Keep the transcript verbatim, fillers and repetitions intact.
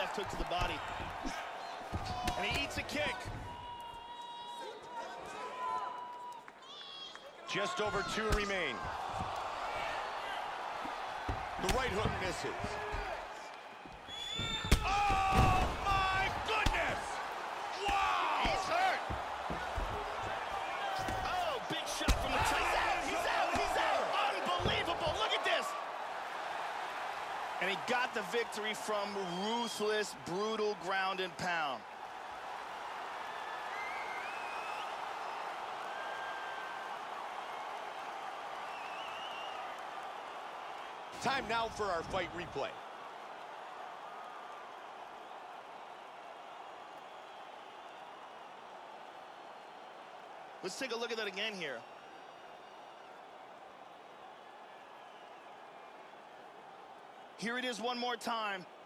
left hook to the body. And he eats a kick. Just over two remain. The right hook misses. Oh, my goodness! Wow! He's hurt. Oh, big shot from the top. He's out, he's out, he's out. Unbelievable, look at this. And he got the victory from ruthless, brutal ground and pound. Time now for our fight replay. Let's take a look at that again here. Here it is one more time.